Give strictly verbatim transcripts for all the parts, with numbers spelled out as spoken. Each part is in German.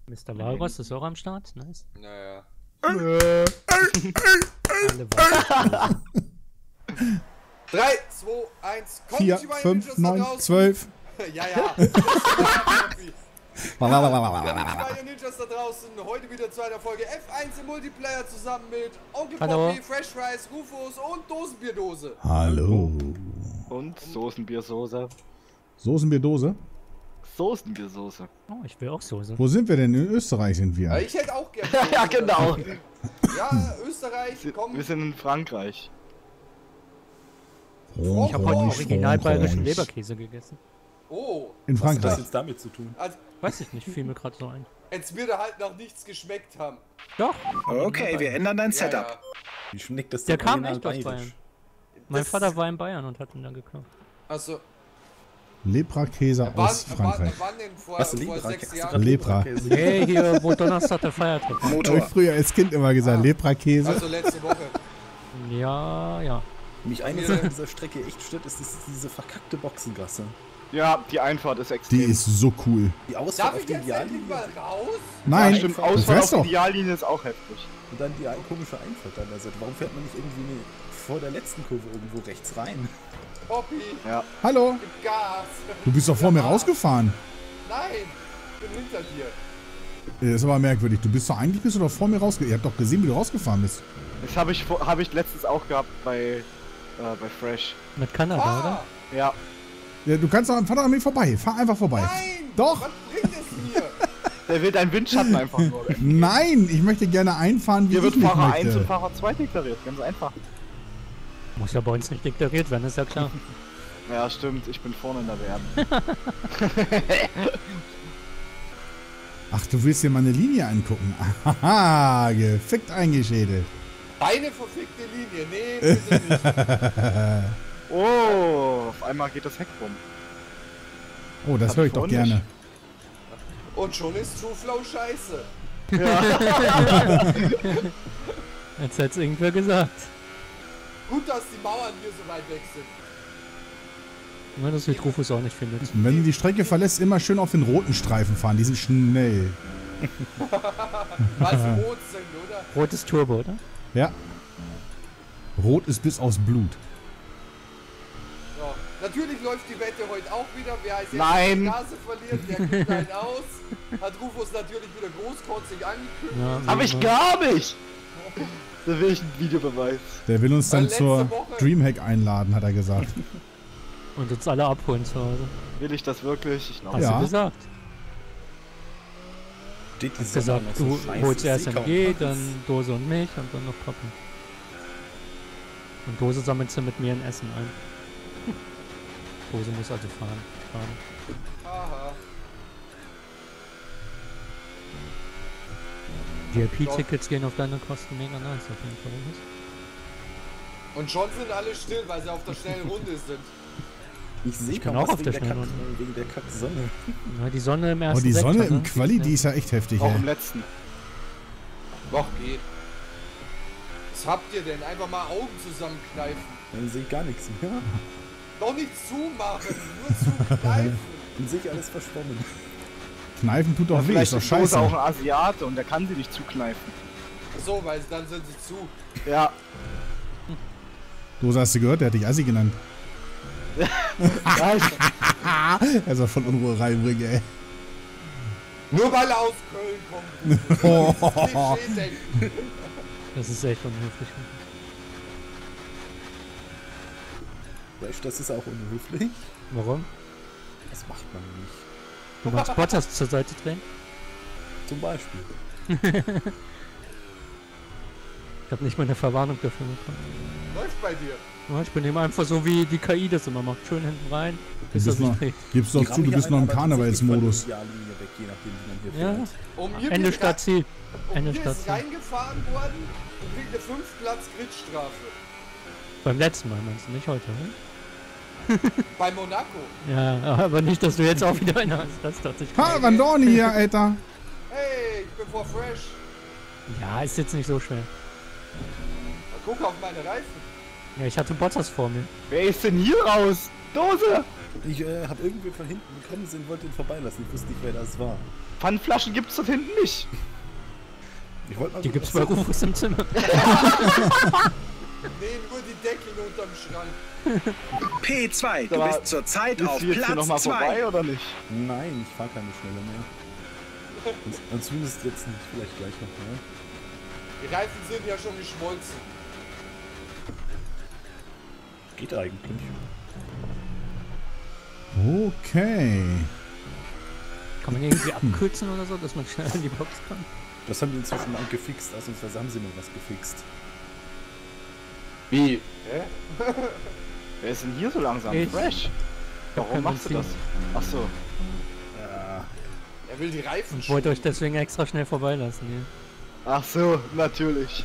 Mister Walross ist auch am Start, nice. Naja. Alle Walross. drei, zwei, eins, kommt vier, die beiden fünf, Ninjas da neun, draußen. zwölf. Ja, ja. Das ist ja die Ninjas da draußen. Heute wieder zu einer Folge F eins im Multiplayer zusammen mit Onkel Hallo. Poppy, Fresh Fries, Rufus und Dosenbierdose. Hallo. Und Soßenbiersoße. Soßenbierdose? Soßenbiersoße. Oh, ich will auch Soße. Wo sind wir denn? In Österreich sind wir. Ja, ich hätte auch gerne. Ja, genau. Ja, Österreich, komm. Wir sind in Frankreich. Frankreich, Ich habe heute original bayerischen Frankreich. Leberkäse gegessen. Oh, In Was hat Frankreich. das jetzt damit zu tun? also, Weiß ich nicht, fiel mir gerade so ein. als wir da halt noch nichts geschmeckt haben. Doch. Okay, wir ändern dein Ja, Setup. ja. Wie schmeckt das Der denn kam original echt aus bayerisch? Bayern. Mein Das- Vater war in Bayern und hat ihn dann gekauft. Also, Lebrakäse wann, aus wann, Frankreich. wann denn vor, Was, vor Libra? sechs Hast du Jahren? gerade Lepra. Leberkäse? Hey, hier, wo Donnerstag der Feiertag war. Habe ich Motor. früher als Kind immer gesagt, Ah. Lebrakäse. Also letzte Woche. Ja, ja. Mich eine Mir- Sache an dieser Strecke echt stört, ist, ist diese verkackte Boxengasse. Ja, die Einfahrt ist extrem. Die ist so cool. Die Ausfahrt Darf auf ich die jetzt endlich Ideallinie mal raus? Nein, ja, stimmt, du Ausfahrt fährst auf doch. die Ideallinie ist auch heftig. und dann die ein- komische Einfahrt an der Seite. Warum fährt man nicht irgendwie eine, vor der letzten Kurve irgendwo rechts rein? Poppy, Ja. Hallo. gib Gas. Du bist doch vor mir rausgefahren. Nein, ich bin hinter dir. Das ist aber merkwürdig. Du bist doch eigentlich bist du doch vor mir rausgefahren. Ihr habt doch gesehen, wie du rausgefahren bist. Das habe ich, vor- hab ich letztens auch gehabt bei, äh, bei Fresh. Mit Kanada, Ah, oder? Ja. Ja, du kannst doch am Vater an mir vorbei. Fahr einfach vorbei. nein! Doch. Was bringt es mir? Der will deinen Windschatten einfach nur. Nein, ich möchte gerne einfahren, wie Hier ich wird nicht Fahrer eins möchte. und Fahrer zwei deklariert. Ganz einfach. Muss ja bei uns nicht deklariert werden, ist ja klar. Ja, stimmt. Ich bin vorne in der Werbung. Ach, du willst dir meine Linie angucken. Haha, gefickt eingeschädelt. Eine verfickte Linie. Nee, bitte nicht. Oh, auf einmal geht das Heck rum. Oh, das Hab höre ich ich doch vorhin gerne. nicht. Und schon ist True Flow scheiße. Jetzt hat's irgendwer gesagt. Gut, dass die Mauern hier so weit weg sind. Na, das wird Rufus auch nicht findet. Und wenn du die Strecke verlässt, immer schön auf den roten Streifen fahren. Die sind schnell. Weil sie rot sind, oder? Rotes Turbo, oder? Ja. Rot ist bis aufs Blut. Ja. Natürlich läuft die Wette heute auch wieder. Wer als jetzt Nein. die Nase verliert, der kriegt einen aus. Hat Rufus natürlich wieder großkotzig angekündigt. Ja, Hab ich gar nicht! Da will ich einen Videobeweis. Der will uns dann Weil letzte zur Woche- Dreamhack einladen, hat er gesagt. Und uns alle abholen zu Hause. Will ich das wirklich? Ich glaube. Hast Ja. du gesagt? Steht die Hast Sonne gesagt, noch so du scheiße, holst ich erst seh kaum M G, was. dann Dose und Milch und dann noch Poppen. Und Dose sammelst du mit mir in Essen ein. Dose muss also fahren. fahren. Aha. V I P-Tickets gehen auf deine Kosten, mega nice auf jeden Fall. Rufus. Und schon sind alle still, weil sie auf der schnellen Runde sind. Ich sehe Ich bin kaum auch was auf wegen der der, Kack, Schnellrunde. wegen der Kack-Sonne. Na, die Sonne im Oh, ersten die Sonne Sektor, im ne? Quali, die ist ja echt heftig, Auch im ey. letzten. Doch, geht. Was habt ihr denn? Einfach mal Augen zusammenkneifen. Dann sehe ich gar nichts mehr. Doch nicht zumachen, nur zukneifen. Dann sehe ich alles verschwommen. Kneifen tut doch weh, Vielleicht ist doch ist Dose scheiße. auch ein Asiate und der kann sie nicht zukneifen. So, weil dann sind sie zu. Ja. Dose, hast du gehört? Der hat dich Assi genannt. Ja, ich, Er soll von Unruhe reinbringen, ey. Nur weil er aus Köln kommt. Oh. Klischee-Denken. Das ist echt unhöflich. Weißt du, das ist auch unhöflich. Warum? Das macht man nicht. Du magst Bottas zur Seite drehen? Zum Beispiel. Ich habe nicht mal eine Verwarnung dafür bekommen. Läuft bei dir. Ja, ich bin eben einfach so, wie die K I das immer macht. Schön hinten rein, Du bis er bist sich noch, dreht. gibst doch Die zu, rammen du hier bist noch einen im aber tatsächlich Karnevalsmodus. von der Ideallinie weg, je nachdem, wie man hier Ja, fährt. Und mir Ende geht Stadt Ziel. Und Ende mir Stadt ist Ziel. reingefahren worden und kriegt eine fünf Platz Gridstrafe. Beim letzten Mal meinst du, nicht heute, ne? Bei Monaco. Ja, aber nicht, dass du jetzt auch wieder eine hast. Das dachte ich. Ha, Vandorni hier, Alter. Hey, ich bin vor Fresh. Ja, ist jetzt nicht so schwer. Guck auf meine Reifen. Ja, ich hatte Bottas vor mir. wer ist denn hier raus? Dose! Ich äh, habe irgendwie von hinten gekommen sind, wollte ihn vorbeilassen. Ich wusste nicht, wer das war. Pfandflaschen gibt's dort hinten nicht. Ich wollte mal Die so- gibt's bei Rufus im Zimmer. Nee, nur die Deckel unterm Schrank. P zwei, du Aber bist zurzeit Ist auf sie jetzt hier nochmal Platz vorbei zwei. oder nicht? Nein, ich fahre keine Schnelle mehr. Und, und zumindest jetzt nicht, vielleicht gleich noch mehr. Die Reifen sind ja schon geschmolzen. Geht eigentlich. Okay. Kann man irgendwie abkürzen oder so, dass man schnell in die Box kommt? Das haben die inzwischen mal gefixt, ausnahmsweise haben sie noch was gefixt. Wie? Hä? Wer ist denn hier so langsam? Ich. Fresh. Warum kein machst du das? Benzin. Ach so. Ja, Er will die Reifen Und wollte euch deswegen extra schnell vorbeilassen, hier. Ach so, natürlich.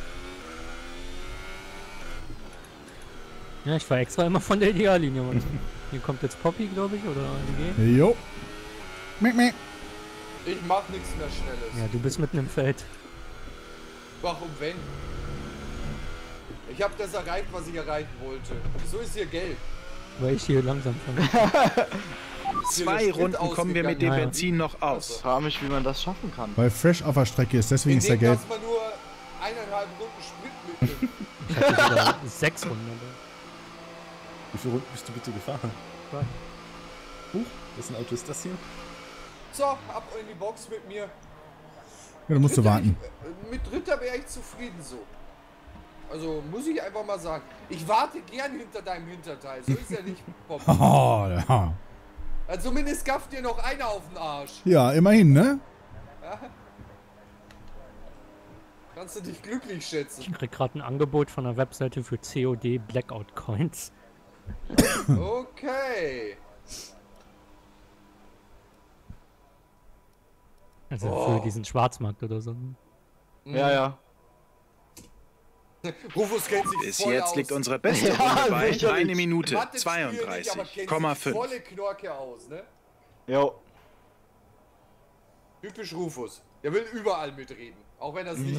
Ja, ich war extra immer von der Ideallinie. Mann. Hier kommt jetzt Poppy, glaube ich, oder A D G. Jo. Mick, mick. Ich mach nichts mehr Schnelles. Ja, du bist mitten im Feld. Warum wenn? Ich habe das erreicht, was ich erreichen wollte. So ist hier gelb. Weil ich hier langsam fahre. Ist hier Zwei der Sprit Runden kommen wir mit dem Ja, ja. Benzin noch aus. Frage mich, wie man das schaffen kann. Weil Fresh auf der Strecke ist, deswegen ist er Indem, gelb. dass man nur eineinhalb Runden Sprit mitnimmt. Ich hatte sogar sechs Runden dabei. wie viele Runden bist du bitte gefahren? Zwei. Huch, wessen Auto ist das hier? So, ab in die Box mit mir. Ja, da musst du Ritter, warten. Ich, äh, mit Ritter wäre ich zufrieden so. Also muss ich einfach mal sagen. Ich warte gern hinter deinem Hinterteil. So ist ja nicht, Bob. Oh, ja. Also zumindest gafft dir noch einer auf den Arsch. Ja, immerhin, ne? Kannst du dich glücklich schätzen. Ich krieg gerade ein Angebot von der Webseite für C O D Blackout Coins. Okay. Also Oh. für diesen Schwarzmarkt oder so. Ja, ja. Rufus kennt sich Bis voll jetzt aus. liegt unsere beste Ja, Runde bei sicherlich. eine Minute Mathe spielt nicht, aber zweiunddreißig kennt Komma sich fünf. volle Knorke aus, ne? Jo. Typisch Rufus. Der will überall mitreden. Auch wenn er es nicht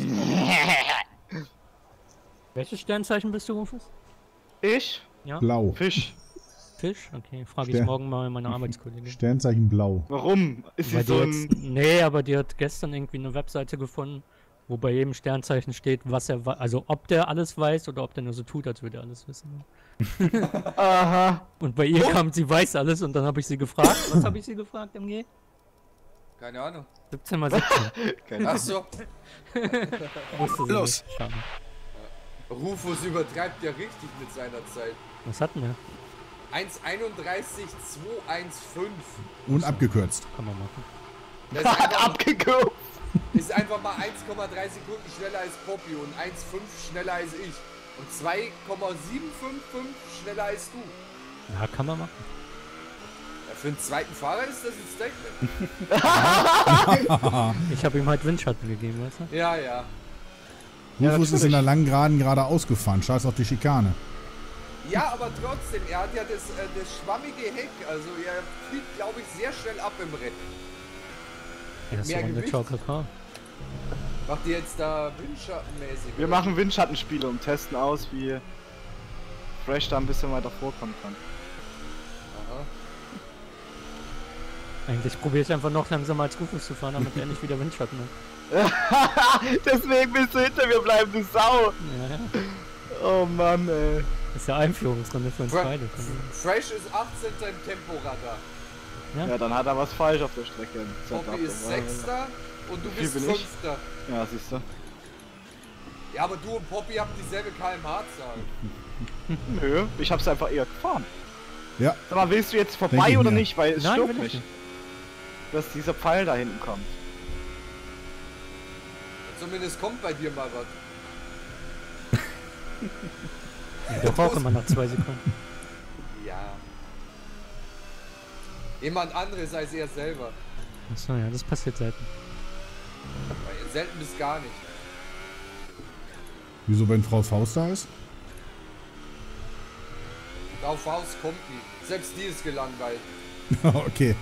Welches Sternzeichen bist du, Rufus? Ich? Ja? Blau. Fisch. Fisch? Okay, frage ich Stern- morgen mal meine Arbeitskollegin. Sternzeichen blau. Warum? Ist sie Weil die so jetzt, ein... nee, aber die hat gestern irgendwie eine Webseite gefunden, wo bei jedem Sternzeichen steht, was er weiß, also ob der alles weiß oder ob der nur so tut, als würde er alles wissen. Aha. Und bei ihr kam, sie weiß alles und dann habe ich sie gefragt. Was habe ich sie gefragt, M G? Keine Ahnung. siebzehn mal siebzehn. Ach so. Wusste sie Los. nicht. Schade. Rufus übertreibt ja richtig mit seiner Zeit. Was hatten wir? eins einunddreißig zweihundertfünfzehn. Und abgekürzt. Kann man machen. Das ist einfach, Abgeguckt. ist einfach mal eins Komma drei Sekunden schneller als Poppy und eins Komma fünf schneller als ich. Und zwei Komma sieben fünf fünf schneller als du. Ja, kann man machen. Ja, für einen zweiten Fahrer ist das ein Statement. Ich habe ihm halt Windschatten gegeben, weißt du? Ja, ja. Rufus ist in der langen Geraden gerade ausgefahren. Scheiß auf die Schikane. Ja, aber trotzdem, er hat ja das, äh, das schwammige Heck. Also er fliegt, glaube ich, sehr schnell ab im Rennen. Ja, das ist Mehr so eine Gewicht? Joker Car. Macht ihr jetzt da windschattenmäßig? Wir oder? machen Windschattenspiele und testen aus, wie Fresh da ein bisschen weiter vorkommen kann. Aha. Eigentlich probiere ich einfach noch langsamer als Rufus zu fahren, damit er nicht wieder Windschatten hat. Deswegen willst du hinter mir bleiben, du Sau. Ja, ja. Oh Mann, ey. Das ist ja Einführungsrunde für uns Fra beide. Fresh ist achtzehnter im Temporadar. Ja, dann hat er was falsch auf der Strecke. im Setup. Poppy ist Sechster und du Wie bist bin ich? Fünfter. Ja, siehst du. Ja, aber du und Poppy habt dieselbe K M H-Zahl. Nö, ich hab's einfach eher gefahren. Ja. Sag mal, willst du jetzt Denke vorbei ich oder mir. nicht? Weil es Nein, stört will ich mich, nicht. dass dieser Pfeil da hinten kommt. Zumindest kommt bei dir mal was. Ja, der braucht immer nach zwei Sekunden. Ja. Jemand anderes als er selber. Achso, ja, das passiert selten. Weil selten bis gar nicht. Wieso, wenn Frau Faust da ist? Frau Faust kommt nie. Selbst die ist gelangweilt. Okay.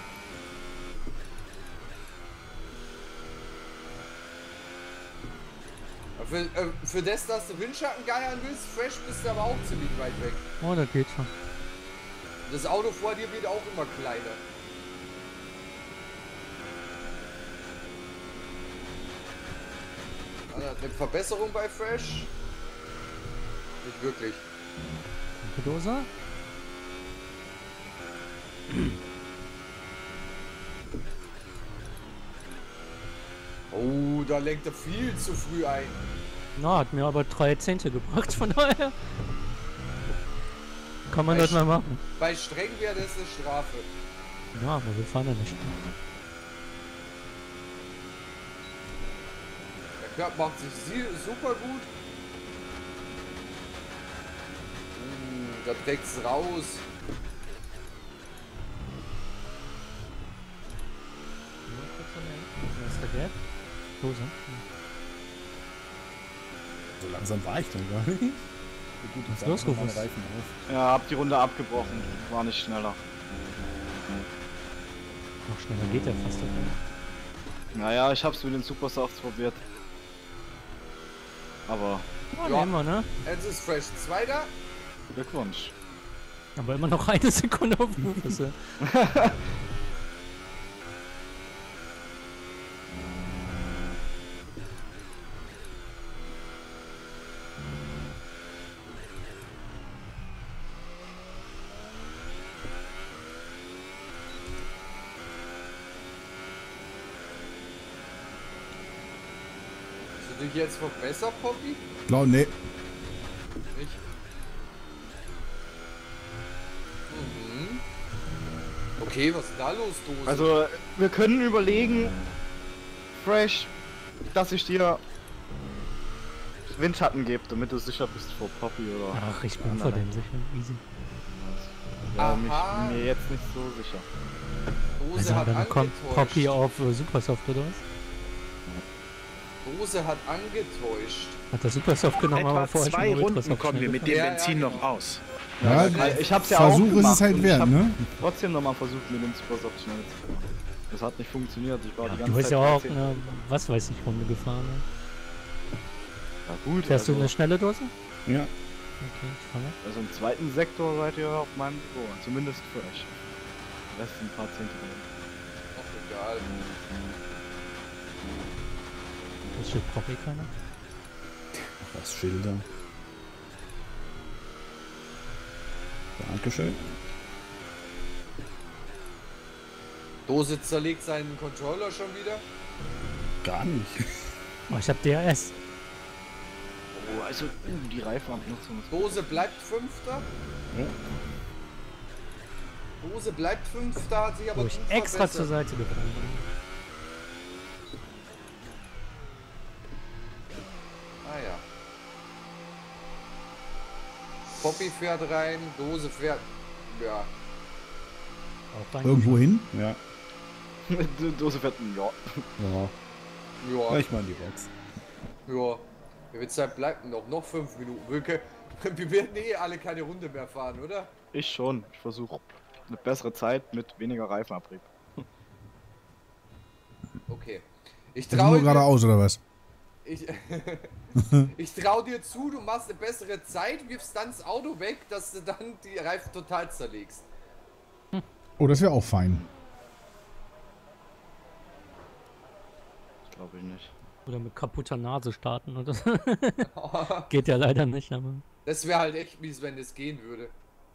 Für, äh, für das, dass du Windschatten geiern willst, Fresh bist du aber auch ziemlich weit weg. Oh, das geht schon. Das Auto vor dir wird auch immer kleiner. Also eine Verbesserung bei Fresh? Nicht wirklich. Dose? Oh, da lenkt er viel zu früh ein. Na, hat mir aber drei Zehntel gebracht, von daher. Kann man Bei das mal Sch- machen. Bei streng wäre das eine Strafe. Ja, aber wir fahren ja nicht. Der Körper macht sich sie- super gut. Uh, da trägt's raus. Was ist der Gap? Dose. So langsam war ich dann gar nicht. So gut, Was jetzt los, sagen meine Rufus? Reifen auf. Ja, hab die Runde abgebrochen. War nicht schneller. Noch schneller geht der fast. Nicht. Naja, ich hab's mit den Supersofts probiert. Aber Ja, Ja. nehmen wir, ne? Jetzt ist Fresh Zweiter. Glückwunsch. Aber immer noch eine Sekunde auf Rufus. Ja. Hast du dich jetzt verbessert, Poppy? Glaub, nee. Nicht? Mhm. Okay, was ist da los, Dose? Also, wir können überlegen, Fresh, dass ich dir Windschatten gebe, damit du sicher bist vor Poppy oder. Ach, ich bin vor dem sicher. Easy. Ja, mich, Aha. mir jetzt nicht so sicher. Dose Also hat dann kommt angetäuscht. Poppy auf äh, Supersoft oder was? Dose hat angetäuscht. Hat der Supersoft genommen, aber Etwa vorher zwei schon Runden Ultrasoft kommen wir schnell mit dem Ja, ja, Benzin genau. noch aus. Ja, Ja, Ich hab's ja auch Versuch ist gemacht es halt und wert, ich hab ne? trotzdem nochmal versucht, mit dem Supersoft schnell zu fahren. Das hat nicht funktioniert. Ich war die ganze Du bist Zeit ja auch dreizehn. eine, was weiß ich, Runde gefahren. Ne? Ja, gut. Fährst du also, eine schnelle Dose? Ja. Okay, ich fange. also im zweiten Sektor seid ihr auf meinem Niveau. Zumindest für euch. Der Rest sind ein paar Zehntel. Ach, egal. Das steht Poppy keiner. Was Schilder. Dankeschön. Dose zerlegt seinen Controller schon wieder. Gar nicht. Oh, ich hab D R S. Oh, also uh, die Reifenabnutzung ist. Dose bleibt Fünfter. Ja. Dose bleibt Fünfter, hat sich aber Wo ich gut extra zur verbessert. Seite gefahren bin. Ah ja. Poppy fährt rein, Dose fährt. Ja. Auch rein. Irgendwo hin? Ja. Die Dose fährt ein Ja. Ja. Ja. Ich mal in die Box. Ja. Wie viel Zeit bleibt denn noch? Noch fünf Minuten. Wir, wir werden eh alle keine Runde mehr fahren, oder? Ich schon. Ich versuche eine bessere Zeit mit weniger Reifenabrieb. Okay. Ich Jetzt nur traue dir, geradeaus oder was? ich, ich trau dir zu, du machst eine bessere Zeit, wirfst dann das Auto weg, dass du dann die Reifen total zerlegst. Oh, das wäre auch fein. Glaube ich nicht. Oder mit kaputter Nase starten oder so. Geht ja leider nicht, aber. Das wäre halt echt mies, wenn das gehen würde.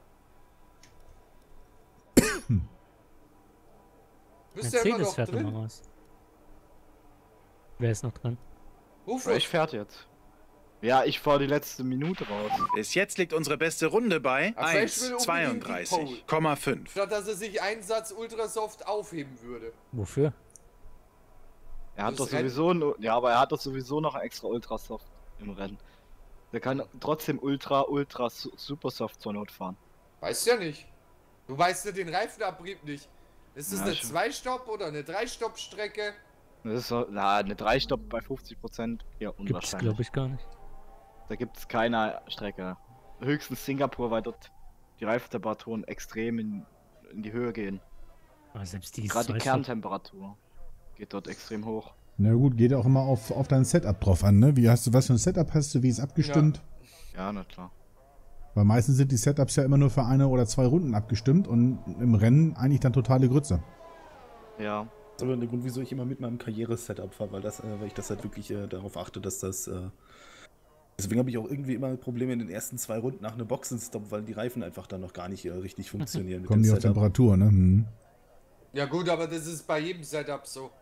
Bist ja immer Mercedes noch fährt drin? nochmal raus. Wer ist noch drin? Rufus, Ich fährt jetzt. Ja, ich fahre die letzte Minute raus. Bis jetzt liegt unsere beste Runde bei Ach, vielleicht will eins unbedingt die zweiunddreißig Komma fünf. statt dass er sich einen Satz Ultrasoft aufheben würde. Wofür? Er hat Das doch Rennen- sowieso, no- ja, aber er hat doch sowieso noch extra Ultrasoft im Rennen. Der kann trotzdem Ultra, Ultra, Su- Supersoft zur Not fahren. Weißt ja nicht. Du weißt ja den Reifenabrieb nicht. Ist das Ja, eine ich- Zwei-Stopp- oder eine Drei-Stopp-Strecke? Das ist so, na, eine drei Stopp bei fünfzig Prozent eher Gibt's, unwahrscheinlich. glaube ich, gar nicht. Da gibt es keine Strecke. Höchstens Singapur, weil dort die Reifentemperaturen extrem in, in die Höhe gehen. Aber selbst die ist Gerade die zwei Stunden- Kerntemperatur geht dort extrem hoch. Na gut, geht auch immer auf, auf dein Setup drauf an, ne? Wie hast du, was für ein Setup hast du, wie ist abgestimmt? Ja, na klar. Weil meistens sind die Setups ja immer nur für eine oder zwei Runden abgestimmt und im Rennen eigentlich dann totale Grütze. Ja. Das ist aber der Grund, wieso ich immer mit meinem Karriere-Setup fahre, weil, das, äh, weil ich das halt wirklich äh, darauf achte, dass das... Äh, deswegen habe ich auch irgendwie immer Probleme in den ersten zwei Runden nach einem Boxenstopp, weil die Reifen einfach dann noch gar nicht äh, richtig funktionieren. Kommen die auf Temperatur, ne? Hm. Ja gut, aber das ist bei jedem Setup so.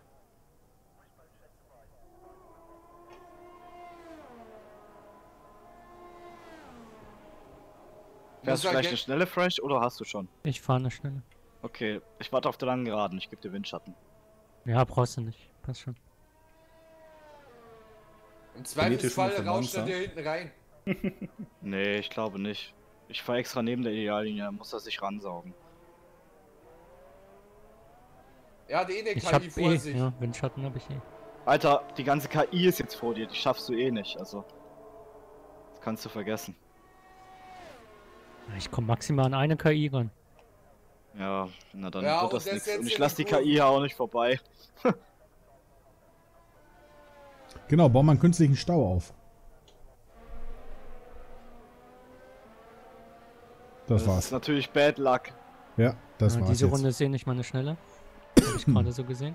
Fährst du Muss vielleicht eine schnelle Fresh oder hast du schon? Ich fahre eine Schnelle. Okay, ich warte auf der langen Geraden, ich gebe dir Windschatten. Ja, brauchst du nicht. Passt schon. Im Theoretisch Zweifelsfall nur für rauscht er Monster. dir hinten rein. Nee, ich glaube nicht. Ich fahre extra neben der Ideallinie, dann muss er sich ransaugen. Er hat eh eine Ich K hab I vor eh, sich. ja, Windschatten habe ich eh. Alter, die ganze K I ist jetzt vor dir, die schaffst du eh nicht, also. Das kannst du vergessen. Ich komme maximal an eine K I ran. Ja, na dann Ja, wird und das das nichts. jetzt Und ich in lass die die K I ja auch nicht vorbei. Genau, bau mal einen künstlichen Stau auf. Das Das ist war's. natürlich Bad Luck. Ja, das Ja, war's diese jetzt. Runde ist eh nicht meine Schnelle. Habe ich gerade so gesehen.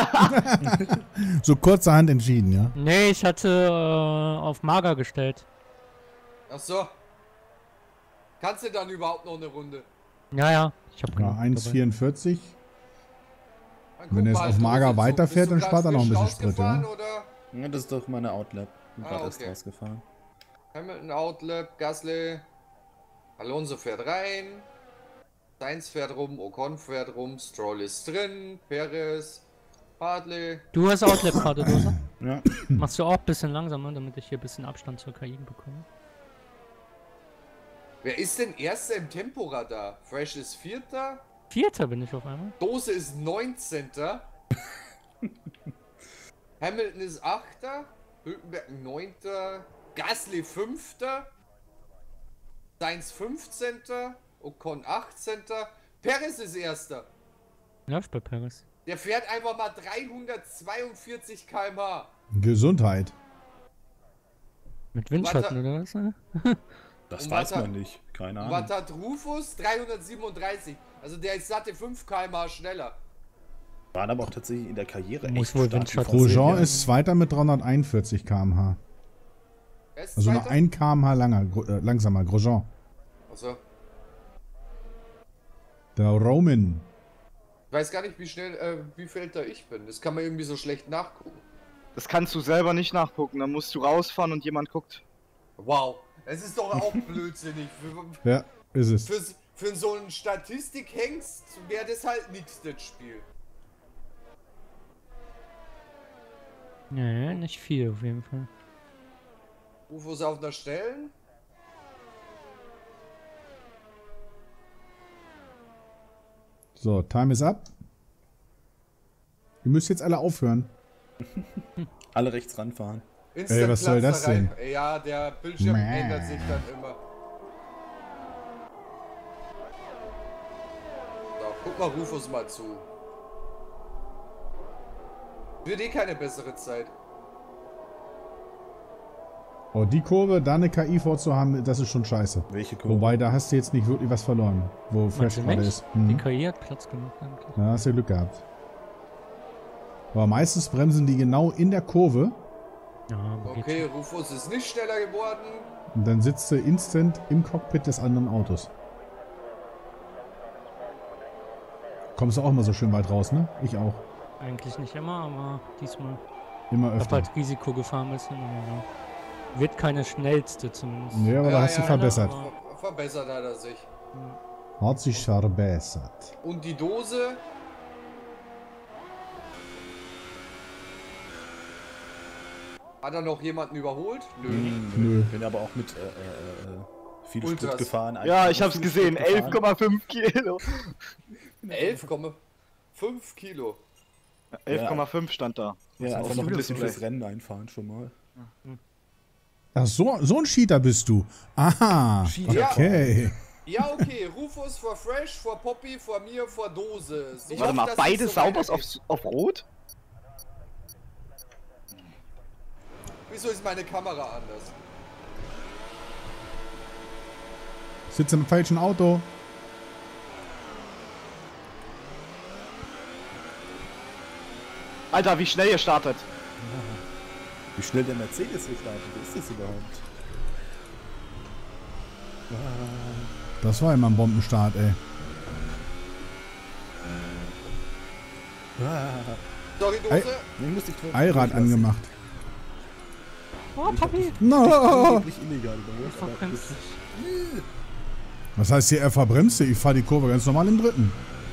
So kurzerhand entschieden, ja? Nee, ich hatte äh, auf Mager gestellt. Ach so. Kannst du dann überhaupt noch eine Runde? Ja, ja. Ich habe Ja, eins vierundvierzig. Dann Wenn guck er jetzt mal, auf du Mager bist du- weiterfährt, bist du dann spart er grad noch ein frisch bisschen Sprit, rausgefahren, ja? Oder? Ja, das ist doch meine Outlap. Bin Ah, gerade erst okay. rausgefahren. Hamilton, Outlap, Gasly. Alonso fährt rein. Sainz fährt rum, Ocon fährt rum, Stroll ist drin, Perez, Hartley. Du hast Outlap gerade, Dose. Ja. Machst du auch ein bisschen langsamer, damit ich hier ein bisschen Abstand zur K I bekomme. Wer ist denn Erster im Temporadar? Fresh ist Vierter, Vierter bin ich auf einmal. Dose ist Neunzehnter. Hamilton ist Achter, Hülkenberg Neunter, Gasly Fünfter, Sainz Fünfzehnter, Ocon achtzehnter, Perez ist Erster. Ja, ich bei Paris. Der fährt einfach mal dreihundertzweiundvierzig Kilometer pro Stunde. Gesundheit. Mit Windschatten oder was? Ne? Das Und weiß was man hat- nicht. Keine Und Ahnung. was hat Rufus? dreihundertsiebenunddreißig. Also der ist satte fünf Kilometer pro Stunde schneller. Waren aber auch tatsächlich in der Karriere Muss echt wohl stark, die Windschatten Franzosen. Grosjean ja. ist Zweiter mit dreihunderteinundvierzig Kilometer pro Stunde. Wer ist Also noch Zweiter? ein Kilometer langer, gro- äh, langsamer, Grosjean. Also, Der Roman. ich weiß gar nicht, wie schnell, äh, wie viel älter ich bin. Das kann man irgendwie so schlecht nachgucken. Das kannst du selber nicht nachgucken, dann musst du rausfahren und jemand guckt. Wow, es ist doch auch blödsinnig. Für, Ja, ist es. für, für so einen Statistikhengst wäre das halt nix, das Spiel. Nee, nicht viel auf jeden Fall. Rufus auf der Stellen. So, Time is up. Ihr müsst jetzt alle aufhören. Alle rechts ranfahren. Instant Ey, was soll Platz das da rein. Ja, der Bildschirm Mäh. ändert sich dann immer. So, guck mal Rufus mal zu. Wird eh keine bessere Zeit. Oh, die Kurve, da eine K I vorzuhaben, das ist schon scheiße. Welche Kurve? Wobei, da hast du jetzt nicht wirklich was verloren, wo Fresh Meinst du gerade nicht? ist. Die Mhm. K I hat Platz gemacht eigentlich. Da hast du Glück gehabt. Aber meistens bremsen die genau in der Kurve Ja, aber geht Okay, Rufus ist nicht schneller geworden. und dann sitzt du instant im Cockpit des anderen Autos. Kommst du auch immer so schön weit raus, ne? Ich auch. schon. Eigentlich nicht immer, aber diesmal. Immer Ich hab öfter. halt Risiko gefahren müssen. Aber ja. Wird keine schnellste zumindest. Nee, aber Ja, da hast du ja, verbessert. aber- Ver verbessert hat er sich. Hat sich verbessert. Und die Dose. Hat er noch jemanden überholt? Nö. Nö. Bin aber auch mit äh, äh, äh, viel Ultras. Sprit gefahren. Ja, Einfach ich hab's viel gesehen, Sprit gefahren. elf Komma fünf Kilo. elf Komma fünf Kilo. elf Komma fünf stand da. Ja, auf einfach noch dem ein bisschen Display. fürs Rennen einfahren schon mal. Ach, so, so ein Cheater bist du. Aha. Cheater. Okay. Ja, okay. Rufus vor Fresh, vor Poppy, vor mir, vor Dose. Ich Warte hoffe, mal, dass beide es so Saubers auf, weitergeht. auf Rot? Wieso ist meine Kamera anders? Sitze im falschen Auto. Alter, wie schnell ihr startet. Wie schnell der Mercedes hier startet, ist das überhaupt? Das war immer ein Bombenstart, ey. Sorry, Ei. Dose. Nee, musste ich Eirad angemacht. Oh, Papi. No. Wirklich illegal überholt, aber Verbremst gut. dich. Was heißt hier, er verbremste? Ich fahre die Kurve ganz normal im dritten.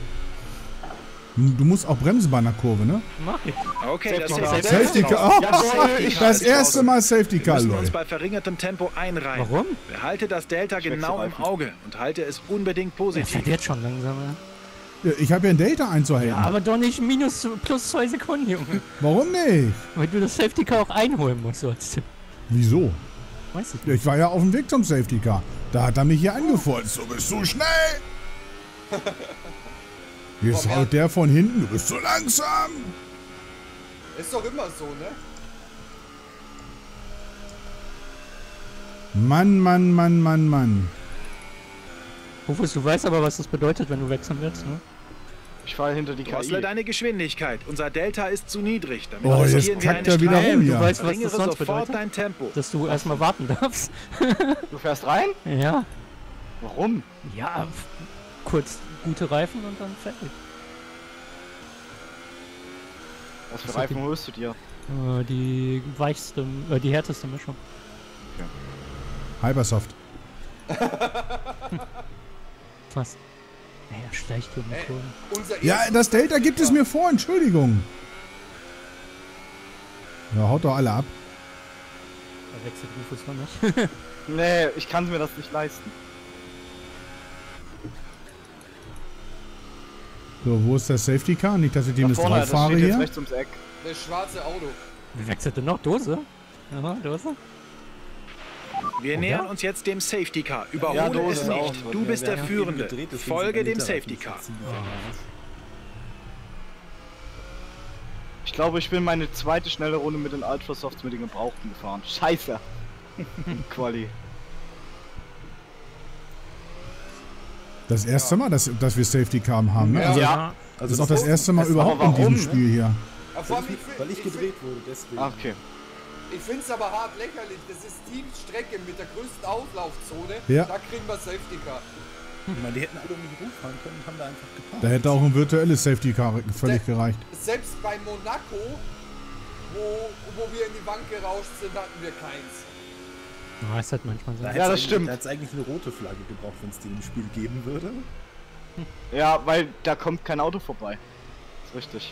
Du musst auch bremsen bei einer Kurve, ne? Mach ich. Okay, das Safety ist Car. Safety Car. Oh, Jawohl, ich das erste Mal Safety Wir Car, müssen uns Leute. bei verringertem Tempo einreihen. Warum? Behalte das Delta Schwächste genau im Reifen. Auge und halte es unbedingt Er positiv. fährt jetzt schon langsamer. Ja, ich habe ja ein Delta einzuhalten. Ja, aber doch nicht minus plus zwei Sekunden, Junge. Warum nicht? Weil du das Safety Car auch einholen musst, so als Tipp. Wieso? Weiß ich Ja, nicht. ich war ja auf dem Weg zum Safety Car. Da hat er mich hier angefurzt. Du bist zu schnell. Jetzt haut der von hinten. Du bist zu langsam. Ist doch immer so, ne? Mann, Mann, Mann, Mann, Mann. Rufus, du weißt aber, was das bedeutet, wenn du wechseln willst, ne? Ich fahre hinter die K Drossle I. deine Geschwindigkeit. Unser Delta ist zu niedrig. Damit Oh, jetzt riskieren wir kackt eine er wieder Strafe. rum du hier. weißt, was Verringere das sonst sofort bedeutet? dein Tempo. Dass du erstmal warten darfst. Du fährst rein? Ja. Warum? Ja, f- kurz gute Reifen und dann fertig. Was für Was hat Reifen die- holst du dir? Äh, die weichste, äh, die härteste Mischung. Hypersoft. Fast. Naja, schlecht um die Ey. Kurve. Unser Ja, erstes das Delta gibt es mir vor. Entschuldigung. Ja, haut doch alle ab. Da wechselt Rufus noch nicht. Nee, ich kann mir das nicht leisten. So, wo ist der Safety Car? Nicht, dass ich dem Da das vorne, drauf das fahre steht jetzt hier. rechts ums Eck. Das schwarze Auto. Wer wechselt denn noch? Dose? Ja, Dose? Wir nähern uns jetzt dem Safety Car. Überhole Ja, Dose es ist auch nicht. drin. Du Ja, bist wir der haben Führende. eben gedreht, deswegen Folge sind dem meine Safety Hinterreifen Car. ziemlich anders. Ich glaube, ich bin meine zweite schnelle Runde mit den Ultrasofts mit den Gebrauchten gefahren. Scheiße. Quali. Das erste Mal, dass, dass wir Safety Car haben, ne? Ja. Also, Ja. das ist auch das erste Mal das- überhaupt aber in diesem warum, ne? Spiel hier. Ja, vor allem, Weil ich, ich, find- weil ich ich, gedreht wurde, deswegen. Ah, okay. ich finde es aber hart lächerlich. Das ist die Strecke mit der größten Auflaufzone. Ja. Da kriegen wir Safety Car. Ich meine, die hätten alle um mich rumfahren können und haben da einfach geparkt. Da hätte auch ein virtuelles Safety Car völlig Der- gereicht. Selbst bei Monaco, wo, wo wir in die Wand gerauscht sind, hatten wir keins. Ja, ist halt manchmal so. Da Ja, hätt's das eigentlich- stimmt. Da hätte es eigentlich eine rote Flagge gebraucht, wenn es die im Spiel geben würde. Ja, weil da kommt kein Auto vorbei. Ist richtig.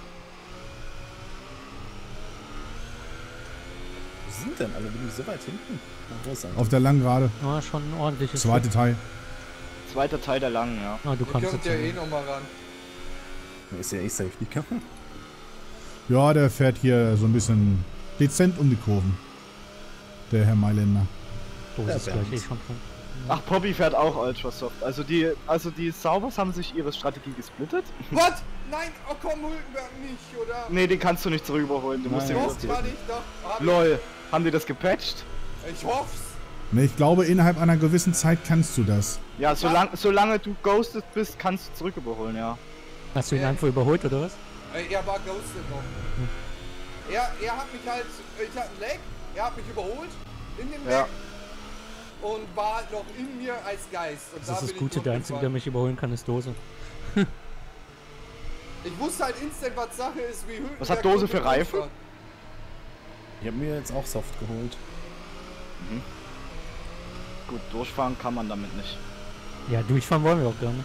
Wo sind denn alle? Bin ich so weit hinten? Na, wo ist er? Auf der langen Gerade. Ja, schon ein ordentliches. Zweite Teil. Zweiter Teil der langen, ja. Ah, du Ihr kannst könnt jetzt. ja eh nochmal ran. Da ist ja eh Safety Car. Ja, der fährt hier so ein bisschen dezent um die Kurven. Der Herr Mailänder. Dose Ja, ist gleich Bernd. eh schon drin. Ach, Poppy fährt auch Ultrasoft. Also die, also die Saubers haben sich ihre Strategie gesplittet. Was? Nein, oh komm, Hülkenberg nicht, oder? Nee, den kannst du nicht zurück überholen. Du musst Nein. den Doch, bloß kann ich doch. Hab Lol. Haben die das gepatcht? Ich, ich hoff's. Ne, ich glaube, innerhalb einer gewissen Zeit kannst du das. Ja, solang, solange du ghosted bist, kannst du zurück überholen, ja. Hast du ihn Ja. einfach überholt oder was? Äh, Er war ghosted noch. Er, er hat mich halt, ich hatte einen Lag, er hat mich überholt in dem Ja. Lag und war halt noch in mir als Geist. Und Das da ist das bin Gute, ich der Einzige, der durchgefallen. mich überholen kann, ist Dose. Ich wusste halt instant, was Sache ist, wie Hülkenberg. Was hat Dose und für Hülkenberg Reifen? war. Ich habe mir jetzt auch Soft geholt. Gut, durchfahren kann man damit nicht. Ja, durchfahren wollen wir auch gerne.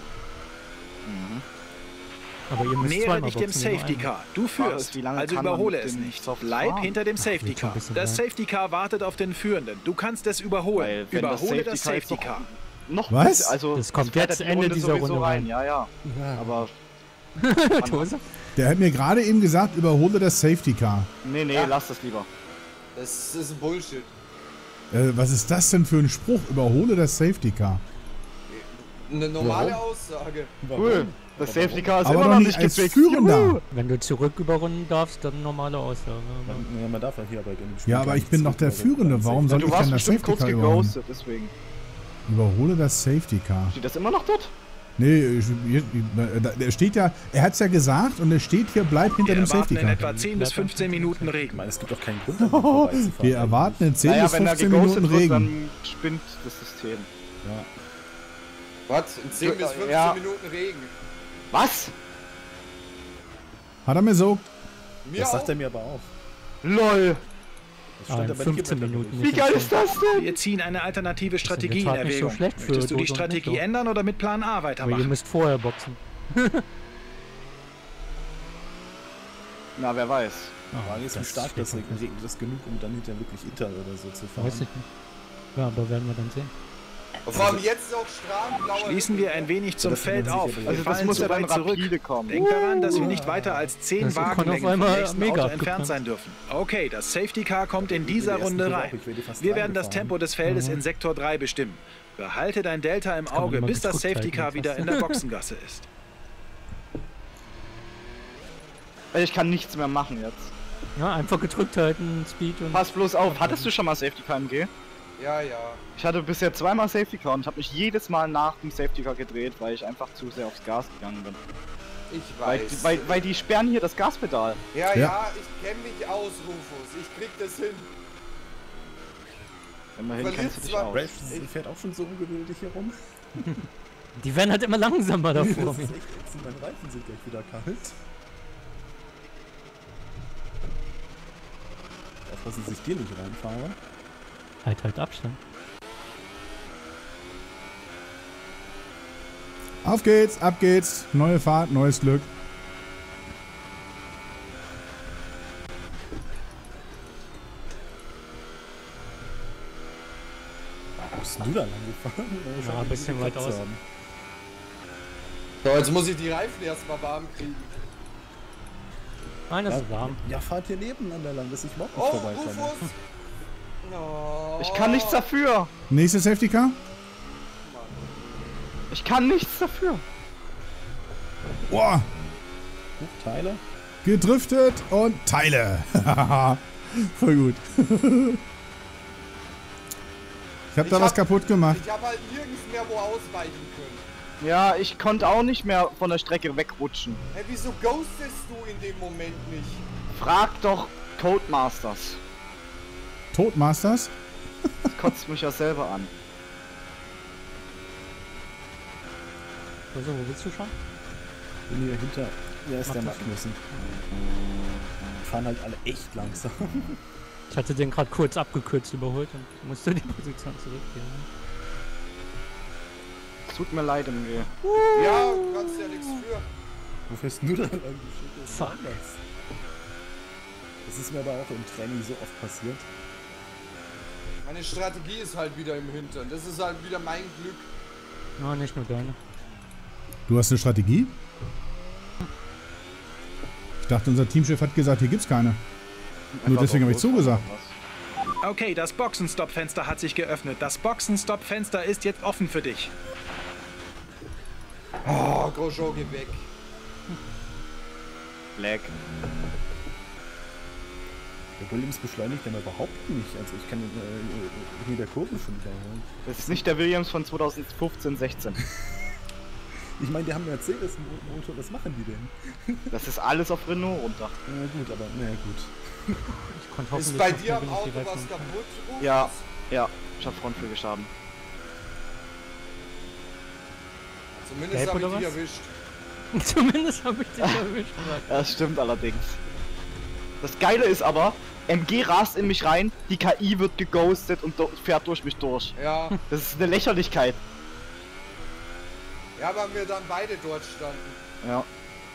Aber ihr müsst Nähere zweimal dich dem boxen, nur Safety einmal. Car. Du führst, wie lange also kann man überhole mit es dem nicht. Soft Bleib fahren? hinter dem Ach, Safety wird schon Car. ein bisschen Das weit. Safety Car wartet auf den Führenden. Du kannst es überholen. Weil wenn das Überhole Safety das Car jetzt Safety noch- Car. Noch Was? besser, also Das kommt es fährt jetzt ja die Ende Runde dieser sowieso Runde rein. Ja, ja. Aber Dose? Der hat mir gerade eben gesagt, überhole das Safety Car. nee, nee, Ja. lass das lieber. Das ist ein Bullshit. Äh, was ist das denn für ein Spruch? Überhole das Safety Car. Eine normale Aussage. Cool. Das Safety Car ist Aber immer doch noch nicht nicht als gefixt. Führender. Juhu. Wenn du zurück überrunden darfst, dann normale Aussage. Aber Ja, man darf ja hier aber in dem Spiel Ja, gar aber ich nicht bin doch der zurück, Führende. also Warum Ja, soll du ich warst denn das bestimmt Safety kurz Car überholen? geghostet, deswegen. Überhole das Safety Car. Steht das immer noch dort? Nee, ich- ich- er steht ja, er hat es ja gesagt und er steht hier, bleib hinter Wir dem Safety erwarten in Car. etwa zehn bis fünfzehn Minuten Ich Regen. meine, es gibt doch keinen Grund, daran vorbeizufahren. Wir erwarten in zehn Naja, bis wenn er fünfzehn geghostet Minuten wird, Regen. dann spinnt das System. Ja. Was? In zehn bis fünfzehn Ja. Minuten Regen. Was? Hat er mir so. Mir Das auch. sagt er mir aber auch. LOL. Das Ah, stand in aber nicht fünfzehn im Minuten Wetterbericht. Wie geil ist das denn? Wir ziehen eine alternative Strategie in Tat nicht so Erwägung. schlecht für Möchtest du die Dodo und Strategie Nico. ändern oder mit Plan A Aber ihr weitermachen? müsst vorher boxen. Na, wer weiß. Die Frage ist, wie Das stark steht das doch regnet. Regnet das genug, um dann hinterher wirklich Inter oder so zu fahren? Weiß ich nicht. Ja, aber werden wir dann sehen. Und vor allem jetzt auch strahlendblaue Schließen wir ein wenig zum Das Feld sind wir auf. sicher Wir Also das fallen muss zu ja dann weit zurück. rapide kommen. Denk daran, dass wir nicht weiter als zehn Das kann auf Wagenlängen vom einmal nächsten mega Auto abgebrannt. entfernt sein dürfen. Okay, das Safety Car kommt in Die dieser ersten Runde Kurve auch, rein. ich werde fast Wir werden das reingefahren. Tempo des Feldes Mhm. in Sektor drei bestimmen. Behalte dein Delta im kann man Auge, immer bis das gedrückt Safety halten, Car fast. wieder in der Boxengasse ist. Ich kann nichts mehr machen jetzt. Ja, einfach gedrückt halten, Speed und. Pass bloß auf, hattest du schon mal Safety Car M G? Ja, ja. Ich hatte bisher zweimal Safety Car und ich habe mich jedes Mal nach dem Safety Car gedreht, weil ich einfach zu sehr aufs Gas gegangen bin. Ich Weil, weiß. weil, weil die sperren hier das Gaspedal. ja, Ja. ja, ich kenne mich aus, Rufus. Ich krieg das hin. Immerhin Verliert kennst du dich zwar- aus. Ralph fährt auch schon so ungeduldig hier rum. Die werden halt immer langsamer Das davor. ist echt ätzend. Meine Reifen sind gleich wieder kalt. Aufpassen, dass ich dir nicht reinfahre. Halt, halt Abstand. Auf geht's, ab geht's. Neue Fahrt, neues Glück. Wo bist denn du da lang gefahren? Ja, ein bisschen weit aus. So, jetzt muss ich die Reifen erstmal warm kriegen. Nein, das Ja, ist warm. ja, fahrt hier nebeneinander lang, dass ich überhaupt nicht Oh, vorbeikomme. Rufus! Oh. Ich kann nichts dafür. Nächstes Safety Car. Ich kann nichts dafür. Boah, Huch, Teile. gedriftet und Teile. Voll gut. Ich hab Ich da was hab- kaputt gemacht. Ich habe halt nirgends mehr wo ausweichen können. Ja, ich konnte auch nicht mehr von der Strecke wegrutschen. Hey, wieso ghostest du in dem Moment nicht? Frag doch Codemasters. Todmasters? Das kotzt mich ja selber an. Also, wo willst du schon? Bin hier hinter. Wer ist Mach der das. Magnussen? Die fahren halt alle echt langsam. Ich hatte den gerade kurz abgekürzt überholt und musste die Position zurückgeben. Es tut mir leid, M G. Ja, du kannst ja nichts für. Wo fährst du da lang? Das ist Fuck. anders. Das ist mir aber auch im Training so oft passiert. Meine Strategie ist halt wieder im Hintern. Das ist halt wieder mein Glück. Ja, nicht nur deine. Du hast eine Strategie? Ich dachte, unser Teamchef hat gesagt, hier gibt's keine. Nur deswegen habe ich zugesagt. Okay, das Boxenstopp-Fenster hat sich geöffnet. Das Boxenstopp-Fenster ist jetzt offen für dich. Oh, Grosjean, geh weg. Lag. Der Williams beschleunigt aber überhaupt nicht. Also ich kann äh, hier der Kurve schon überholen. Das ist nicht der Williams von zweitausendfünfzehn, sechzehn. Ich meine, die haben Mercedes-Motor, was machen die denn? Das ist alles auf Renault runter. Na gut, aber naja gut. Ich konnte Ist hoffentlich bei noch dir schnell, am wenn ich Auto die Reifen was umdrehe. kaputt, Rufus? Ja. Ja, ich hab Frontflügelschaden. Zumindest Gelb habe ich oder dich was? erwischt. Zumindest habe ich dich erwischt. Ja, das stimmt allerdings. Das Geile ist aber, M G rast in mich rein, die K I wird geghostet und do- fährt durch mich durch. Ja, Das ist eine Lächerlichkeit. ja, weil wir dann beide dort standen. Ja.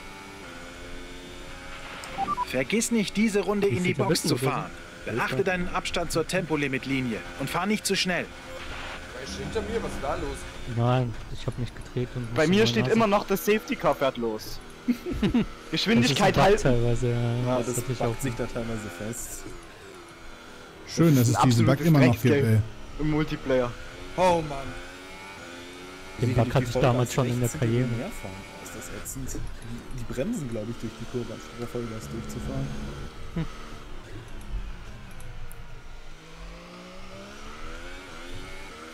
Vergiss nicht, diese Runde Wie in die viel Box bist zu du, oder? fahren. Beachte deinen Abstand zur Tempolimitlinie und fahr nicht zu schnell. Wer ist hinter mir? Was ist da los? Nein, ich habe nicht gedreht. Und Bei musste mir nur steht Nase- immer noch, das Safety Car fährt los. Das Geschwindigkeit ist ein Bug halten. teilweise. Ja, Ja, das das hatte ich auch. packt sich da teilweise fest. Schön, Das dass ist es ein diesen Bug absolutes immer noch gibt, ey. Drecksgame. Im Multiplayer. Oh Mann. Den Bug hatte ich damals schon in der Karriere. Mehr fahren. Ist das ätzend. Die, die bremsen, glaube ich, durch die Kurve, anstatt der Vollgas durchzufahren.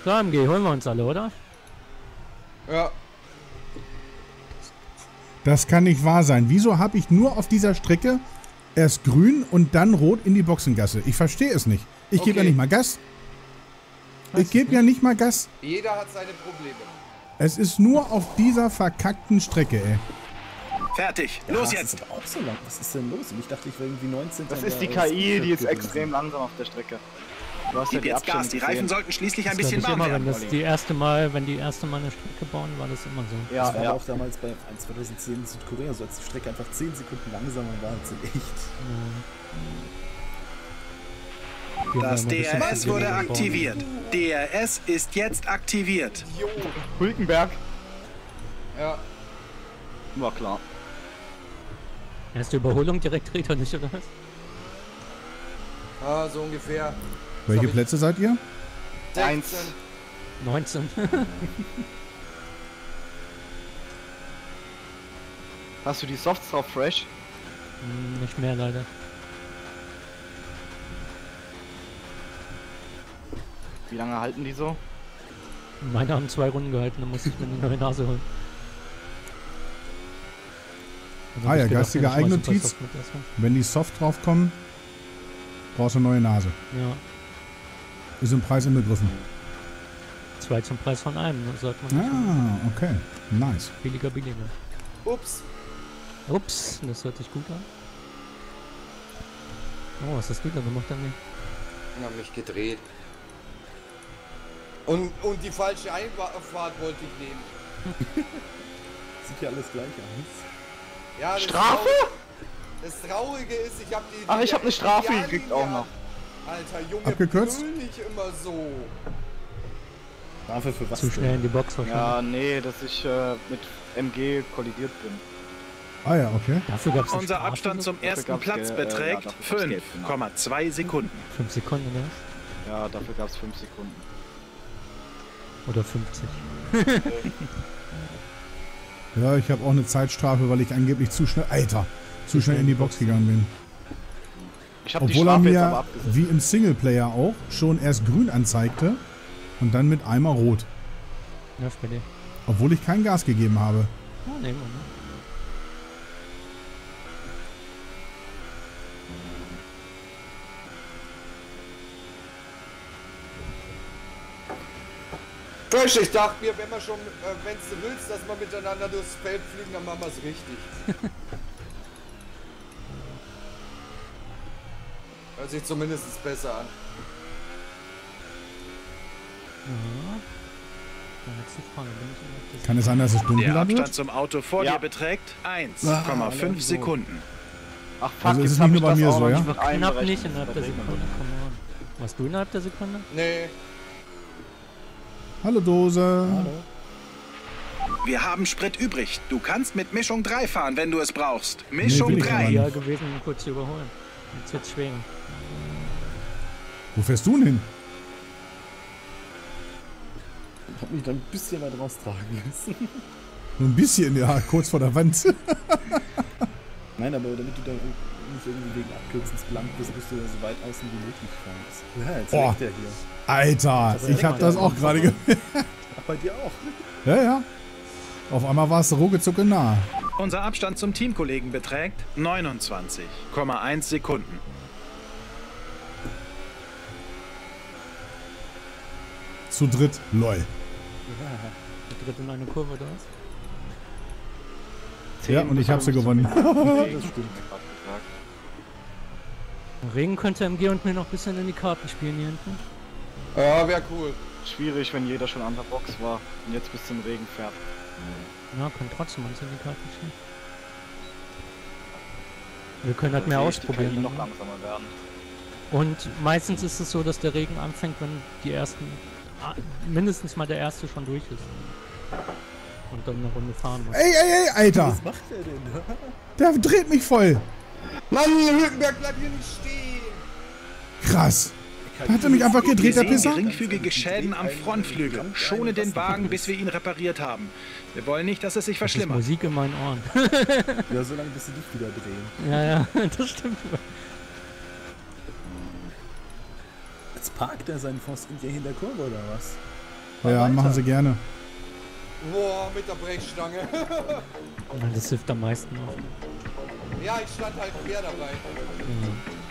So, M G, holen wir uns alle, oder? Ja. Das kann nicht wahr sein. Wieso habe ich nur auf dieser Strecke erst grün und dann rot in die Boxengasse? Ich verstehe es nicht. Ich gebe ja Okay. nicht mal Gas. Ich gebe ja nicht mal Gas. Jeder hat seine Probleme. Es ist nur auf dieser verkackten Strecke, ey. Fertig, Ja, los das jetzt! ist aber auch so lang. Was ist denn los? Und ich dachte, ich wäre irgendwie neunzehn. Das ist die K I, die ist extrem langsam auf der Strecke. Du hast ja Gib die jetzt Gas, Abstände die gesehen. Reifen sollten schließlich ein Das bisschen glaub ich warm immer, wenn werden. das die erste Mal, wenn die erste Mal eine Strecke bauen, war das immer so. Ja, Das war ja. auch damals bei eins zweitausendzehn in Südkorea, so als die Strecke einfach zehn Sekunden langsamer war als in echt. Wir Das waren immer ein D bisschen R S zu wurde wenig gebaut. aktiviert. D R S ist jetzt aktiviert. Hulkenberg. Ja. War klar. Erste Überholung direkt dreht er nicht, oder was? Ah, so ungefähr. Welche hab ich- Plätze seid ihr? Eins. sechzehn. neunzehn. Hast du die Softs drauf fresh? Hm, nicht mehr leider. Wie lange halten die so? Meine haben zwei Runden gehalten, dann muss ich mir eine neue Nase holen. Und dann Ah hab ja, ich gedacht, geistige nehm ich mal Eigennotiz. Supersoft mit erstmal. Wenn die Soft draufkommen, brauchst du eine neue Nase. Ja, Ist im Preis inbegriffen. zwei zum Preis von einem, das sagt man nicht. Ah, okay. Nice. Billiger, billiger. Ups. Ups, das hört sich gut an. Oh, was hast du da gemacht, Anni? Ich hab mich gedreht. Und, und die falsche Einfahrt wollte ich nehmen. Sieht ja alles gleich aus. Ja, das Strafe? Trau- Das Traurige ist, ich habe die. Ach, ich hab eine Strafe Ideallinie gekriegt auch noch. an. Alter, Junge, Abgekürzt? brüll nicht immer so. Strafe für was Zu denn? schnell in die Box wahrscheinlich. Ja, nee, dass ich äh, mit M G kollidiert bin. Ah ja, okay. Dafür gab es Unser Abstand zum Dafür ersten gab's Platz Ge- äh, beträgt ja, dafür gab's Geld, genau. fünf Komma zwei Sekunden. fünf Sekunden, ne? Ja, dafür gab es fünf Sekunden. Oder fünfzig. Ja, ich habe auch eine Zeitstrafe, weil ich angeblich zu schnell, Alter, zu schnell in die Box gegangen bin. Ich habe die Obwohl er Strafe jetzt aber mir, abgesetzt. wie im Singleplayer auch, schon erst grün anzeigte und dann mit einmal rot. Ja, für die. Obwohl ich kein Gas gegeben habe. Ja, nehmen wir, ne? Frisch, ich dachte mir, wenn wir schon, äh, wenn du willst, dass wir miteinander durchs Feld fliegen, dann machen wir es richtig. Hört sich zumindest besser an. Ja. Dann nächste Frage. Bin ich immer das Kann es sein, dass es Der dunkler Abstand wird? zum Auto vor Ja. dir beträgt eins Ah, Komma fünf so. Sekunden. Ach fuck, Also ist jetzt es hab nicht ich nur bei das mir auch so, noch ja? nicht mit knapp einberechnet. nicht innerhalb der Das reden wir Sekunde. Come on. Warst du innerhalb der Sekunde? Nee. Hallo Dose. Wir haben Sprit übrig. Du kannst mit Mischung drei fahren, wenn du es brauchst. Nee, Mischung will ich aber drei. nicht. Ja, gewesen, um kurz zu überholen. Jetzt wird's schwer. Wo fährst du denn hin? Ich hab mich da ein bisschen weit raustragen lassen. Nur ein bisschen, ja, kurz vor der Wand. Nein, aber damit du da nicht irgendwie wegen Abkürzens blank bist, musst du da so weit außen wie möglich fahren. Ja, jetzt Boah. leckt der hier. Alter, ich habe das auch gerade ge Ach, bei dir auch. Ja, ja. Auf einmal war es ruckezucke nah. Unser Abstand zum Teamkollegen beträgt neunundzwanzig Komma eins Sekunden. Zu dritt, lol. Der dritte in eine Kurve, oder was? Ja, und ich habe sie gewonnen. Das stimmt. Regen könnte M G und mir noch ein bisschen in die Karten spielen hier hinten. Ja, wäre cool. Schwierig, wenn jeder schon an der Box war und jetzt bis zum Regen fährt. Ja, können trotzdem uns in die Karten spielen. Wir können halt Da mehr sehe ich die K I ausprobieren. noch ne? langsamer werden. Und meistens ist es so, dass der Regen anfängt, wenn die ersten, ah, mindestens mal der erste schon durch ist. Und dann eine Runde fahren muss. Ey, ey, ey, Alter. Was macht der denn da? Der dreht mich voll. Mann, Hülkenberg, bleib hier nicht stehen! Krass. Hat er mich einfach Wir gedreht, der sehen Pisser? geringfügige Schäden am Frontflügel. Schone den Wagen, bis wir ihn repariert haben. Wir wollen nicht, dass es sich Das ist verschlimmert. Musik in meinen Ohren. Ja, so lange bis sie dich wieder drehen. Ja, ja, das stimmt. Jetzt parkt er seinen Pfosten hier in der Kurve oder was? Fahr Ja, weiter. machen sie gerne. Boah, mit der Brechstange. Ja, das hilft am meisten auch. Ja, ich stand halt quer dabei. Ja.